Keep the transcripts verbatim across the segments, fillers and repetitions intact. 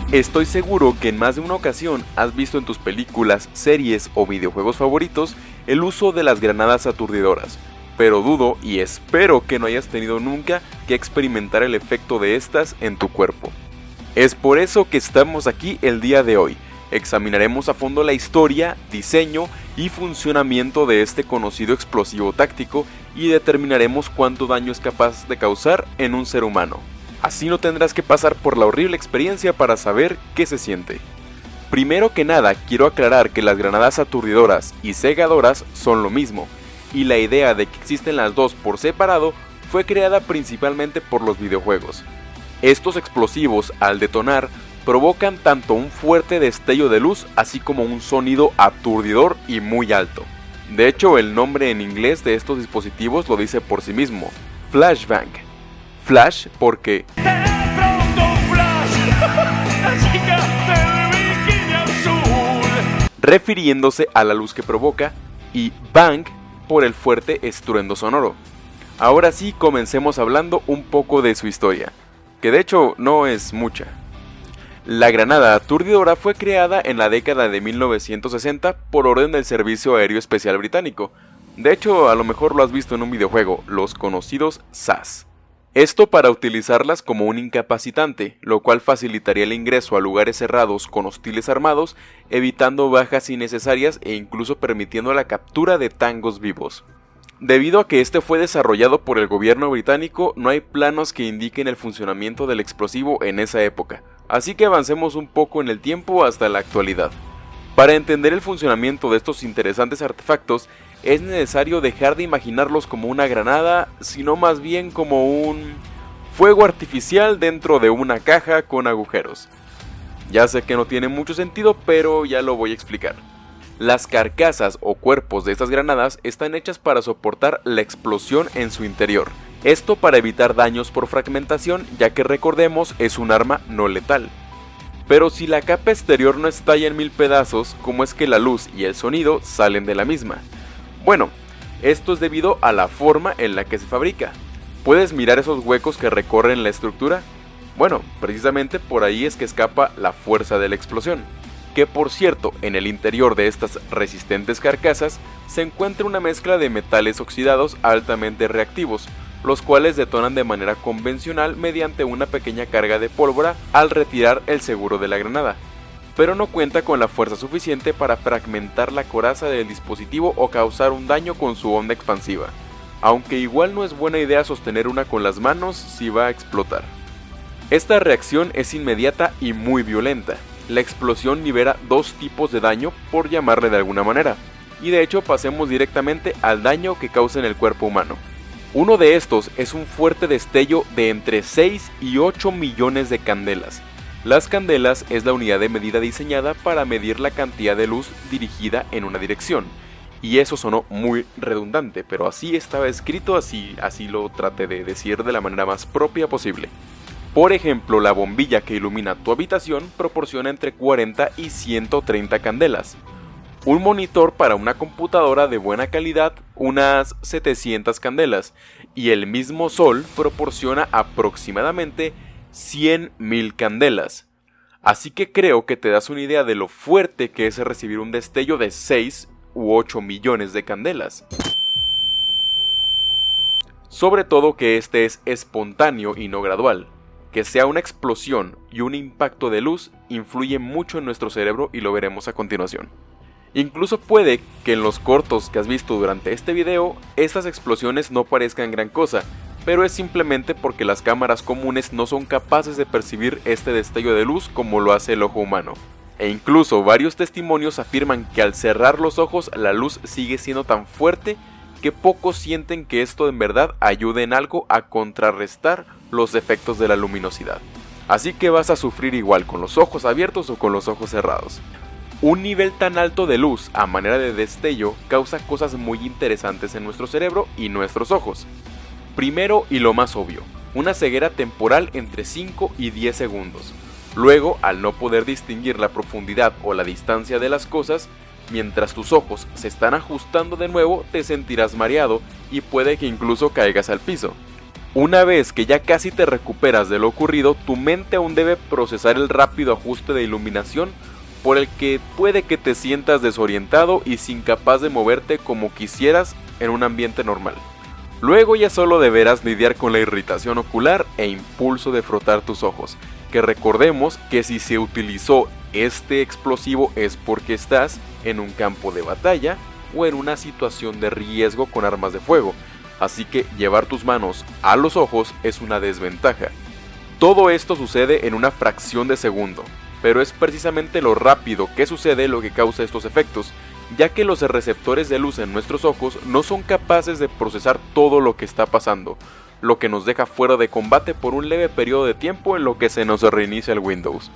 Estoy seguro que en más de una ocasión has visto en tus películas, series o videojuegos favoritos el uso de las granadas aturdidoras, pero dudo y espero que no hayas tenido nunca que experimentar el efecto de estas en tu cuerpo. Es por eso que estamos aquí el día de hoy. Examinaremos a fondo la historia, diseño y funcionamiento de este conocido explosivo táctico y determinaremos cuánto daño es capaz de causar en un ser humano. Así no tendrás que pasar por la horrible experiencia para saber qué se siente. Primero que nada, quiero aclarar que las granadas aturdidoras y cegadoras son lo mismo, y la idea de que existen las dos por separado fue creada principalmente por los videojuegos. Estos explosivos, al detonar, provocan tanto un fuerte destello de luz así como un sonido aturdidor y muy alto. De hecho, el nombre en inglés de estos dispositivos lo dice por sí mismo, flashbang. Flash porque refiriéndose a la luz que provoca, y bang por el fuerte estruendo sonoro. Ahora sí, comencemos hablando un poco de su historia, que de hecho no es mucha. La granada aturdidora fue creada en la década de mil novecientos sesenta por orden del Servicio Aéreo Especial Británico. De hecho, a lo mejor lo has visto en un videojuego, los conocidos S A S. Esto para utilizarlas como un incapacitante, lo cual facilitaría el ingreso a lugares cerrados con hostiles armados, evitando bajas innecesarias e incluso permitiendo la captura de tangos vivos. Debido a que este fue desarrollado por el gobierno británico, no hay planos que indiquen el funcionamiento del explosivo en esa época, así que avancemos un poco en el tiempo hasta la actualidad. Para entender el funcionamiento de estos interesantes artefactos, es necesario dejar de imaginarlos como una granada, sino más bien como un fuego artificial dentro de una caja con agujeros. Ya sé que no tiene mucho sentido, pero ya lo voy a explicar. Las carcasas o cuerpos de estas granadas están hechas para soportar la explosión en su interior. Esto para evitar daños por fragmentación, ya que recordemos es un arma no letal. Pero si la capa exterior no estalla en mil pedazos, ¿cómo es que la luz y el sonido salen de la misma? Bueno, esto es debido a la forma en la que se fabrica. ¿Puedes mirar esos huecos que recorren la estructura? Bueno, precisamente por ahí es que escapa la fuerza de la explosión. Que por cierto, en el interior de estas resistentes carcasas se encuentra una mezcla de metales oxidados altamente reactivos, los cuales detonan de manera convencional mediante una pequeña carga de pólvora al retirar el seguro de la granada, pero no cuenta con la fuerza suficiente para fragmentar la coraza del dispositivo o causar un daño con su onda expansiva, aunque igual no es buena idea sostener una con las manos si va a explotar. Esta reacción es inmediata y muy violenta. La explosión libera dos tipos de daño, por llamarle de alguna manera, y de hecho pasemos directamente al daño que causa en el cuerpo humano. Uno de estos es un fuerte destello de entre seis y ocho millones de candelas. Las candelas es la unidad de medida diseñada para medir la cantidad de luz dirigida en una dirección, y eso sonó muy redundante, pero así estaba escrito, así, así lo traté de decir de la manera más propia posible. Por ejemplo, la bombilla que ilumina tu habitación proporciona entre cuarenta y ciento treinta candelas. Un monitor para una computadora de buena calidad, unas setecientas candelas, y el mismo sol proporciona aproximadamente cien mil candelas. Así que creo que te das una idea de lo fuerte que es recibir un destello de seis u ocho millones de candelas. Sobre todo que este es espontáneo y no gradual. Que sea una explosión y un impacto de luz influye mucho en nuestro cerebro y lo veremos a continuación. Incluso puede que en los cortos que has visto durante este video, estas explosiones no parezcan gran cosa, pero es simplemente porque las cámaras comunes no son capaces de percibir este destello de luz como lo hace el ojo humano. E incluso varios testimonios afirman que al cerrar los ojos la luz sigue siendo tan fuerte que pocos sienten que esto en verdad ayude en algo a contrarrestar los efectos de la luminosidad. Así que vas a sufrir igual con los ojos abiertos o con los ojos cerrados. Un nivel tan alto de luz a manera de destello causa cosas muy interesantes en nuestro cerebro y nuestros ojos. Primero y lo más obvio, una ceguera temporal entre cinco y diez segundos. Luego, al no poder distinguir la profundidad o la distancia de las cosas, mientras tus ojos se están ajustando de nuevo, te sentirás mareado y puede que incluso caigas al piso. Una vez que ya casi te recuperas de lo ocurrido, tu mente aún debe procesar el rápido ajuste de iluminación por el que puede que te sientas desorientado y sin capaz de moverte como quisieras en un ambiente normal. Luego ya solo deberás lidiar con la irritación ocular e impulso de frotar tus ojos, que recordemos que si se utilizó este explosivo es porque estás en un campo de batalla o en una situación de riesgo con armas de fuego, así que llevar tus manos a los ojos es una desventaja. Todo esto sucede en una fracción de segundo, pero es precisamente lo rápido que sucede lo que causa estos efectos, ya que los receptores de luz en nuestros ojos no son capaces de procesar todo lo que está pasando, lo que nos deja fuera de combate por un leve periodo de tiempo en lo que se nos reinicia el Windows.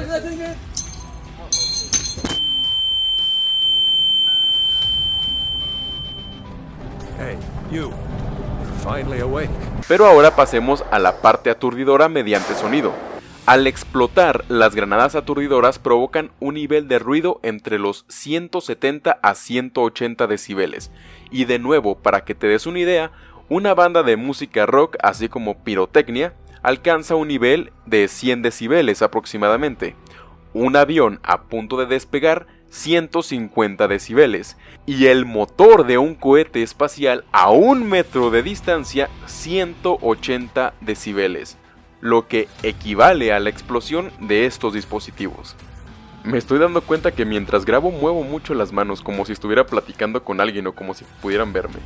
Hey, you. Finally awake. Pero ahora pasemos a la parte aturdidora mediante sonido. Al explotar, las granadas aturdidoras provocan un nivel de ruido entre los ciento setenta a ciento ochenta decibeles. Y de nuevo, para que te des una idea, una banda de música rock, así como pirotecnia, alcanza un nivel de cien decibeles aproximadamente. Un avión a punto de despegar, ciento cincuenta decibeles. Y el motor de un cohete espacial a un metro de distancia, ciento ochenta decibeles. Lo que equivale a la explosión de estos dispositivos. Me estoy dando cuenta que mientras grabo muevo mucho las manos como si estuviera platicando con alguien o como si pudieran verme.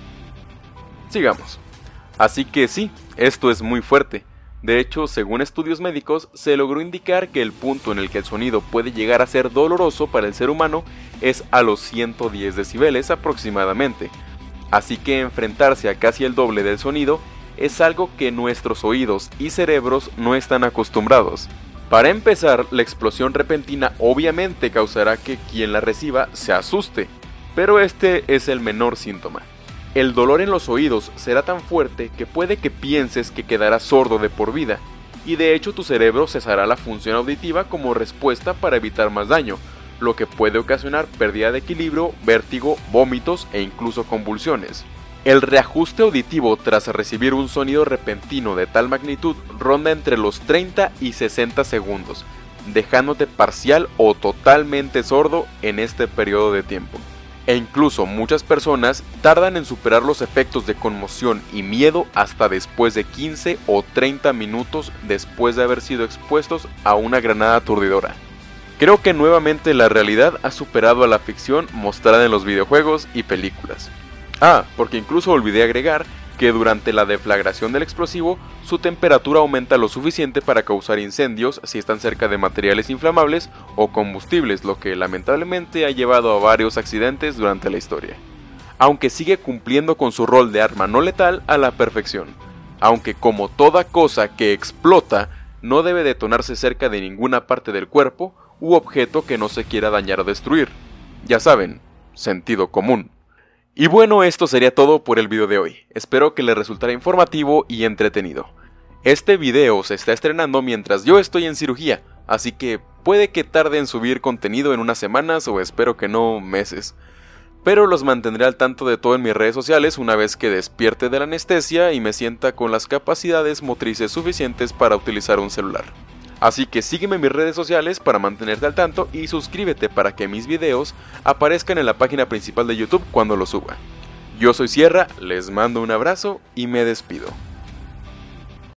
Sigamos. Así que sí, esto es muy fuerte. De hecho, según estudios médicos, se logró indicar que el punto en el que el sonido puede llegar a ser doloroso para el ser humano es a los ciento diez decibeles aproximadamente. Así que enfrentarse a casi el doble del sonido es algo que nuestros oídos y cerebros no están acostumbrados. Para empezar, la explosión repentina obviamente causará que quien la reciba se asuste, pero este es el menor síntoma. El dolor en los oídos será tan fuerte que puede que pienses que quedarás sordo de por vida, y de hecho tu cerebro cesará la función auditiva como respuesta para evitar más daño, lo que puede ocasionar pérdida de equilibrio, vértigo, vómitos e incluso convulsiones. El reajuste auditivo tras recibir un sonido repentino de tal magnitud ronda entre los treinta y sesenta segundos, dejándote parcial o totalmente sordo en este periodo de tiempo. E incluso muchas personas tardan en superar los efectos de conmoción y miedo hasta después de quince o treinta minutos después de haber sido expuestos a una granada aturdidora. Creo que nuevamente la realidad ha superado a la ficción mostrada en los videojuegos y películas. Ah, porque incluso olvidé agregar que durante la deflagración del explosivo, su temperatura aumenta lo suficiente para causar incendios si están cerca de materiales inflamables o combustibles, lo que lamentablemente ha llevado a varios accidentes durante la historia. Aunque sigue cumpliendo con su rol de arma no letal a la perfección, aunque como toda cosa que explota, no debe detonarse cerca de ninguna parte del cuerpo u objeto que no se quiera dañar o destruir. Ya saben, sentido común. Y bueno, esto sería todo por el video de hoy. Espero que les resultara informativo y entretenido. Este video se está estrenando mientras yo estoy en cirugía, así que puede que tarde en subir contenido en unas semanas o espero que no meses. Pero los mantendré al tanto de todo en mis redes sociales una vez que despierte de la anestesia y me sienta con las capacidades motrices suficientes para utilizar un celular. Así que sígueme en mis redes sociales para mantenerte al tanto y suscríbete para que mis videos aparezcan en la página principal de YouTube cuando los suba. Yo soy Sierra, les mando un abrazo y me despido.